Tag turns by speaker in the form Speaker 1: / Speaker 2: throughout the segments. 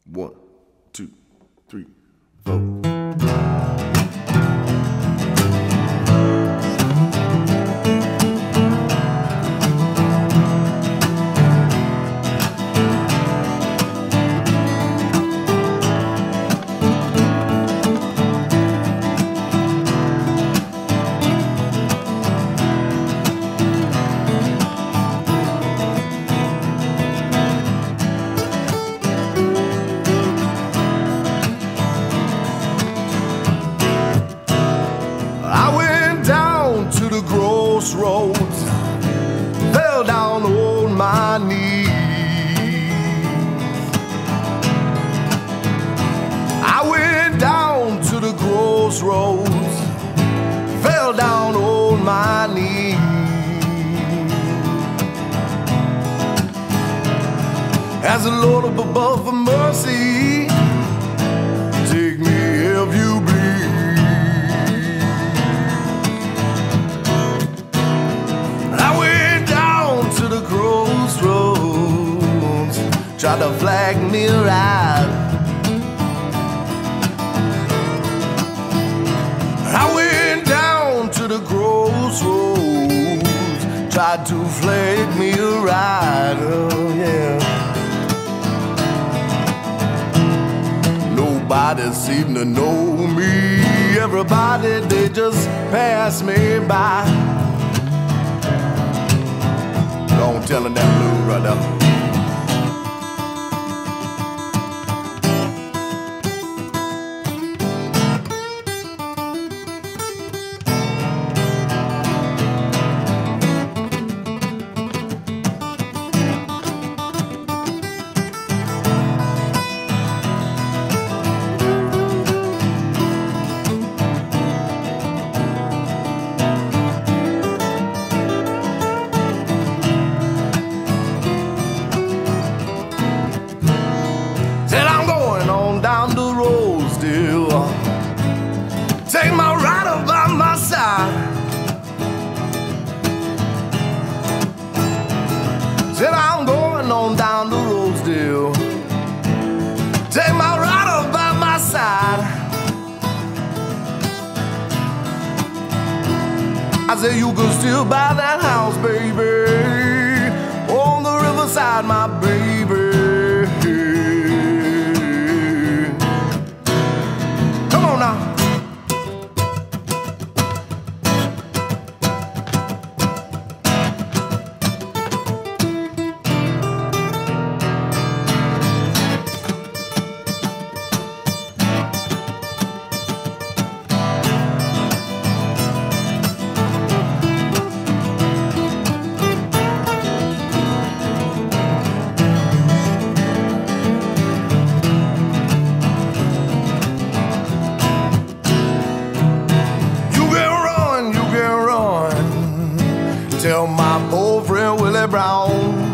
Speaker 1: 1, 2, 3, 4. Crossroads, fell down on my knees. I went down to the crossroads, fell down on my knees. As the Lord up above for mercy, take me if you bleed. Try to flag me right. I went down to the crossroads, tried to flag me right. Oh, yeah. Nobody seemed to know me. Everybody, they just passed me by. Don't tell them that blue right there. Down the road still, take my rider by my side. Said I'm going on down the road still, take my rider by my side. I said you could still buy that house, baby, on the riverside, my baby. Tell my old friend Willie Brown,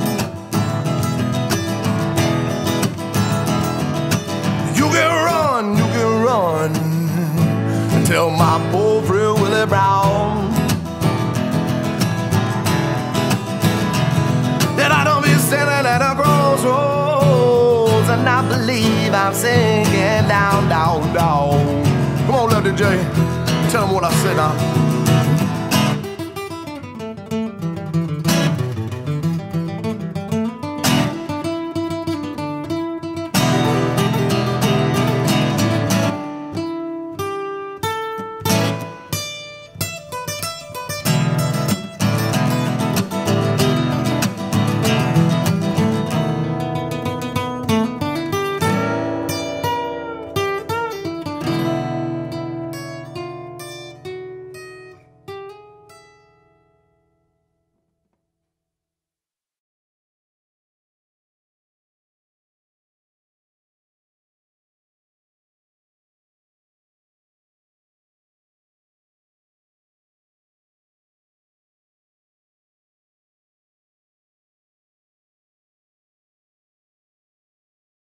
Speaker 1: you can run, tell my old friend Willie Brown that I don't be standing at a crossroads and I believe I'm sinking down, down, down. Come on, Lefty J, tell him what I said now.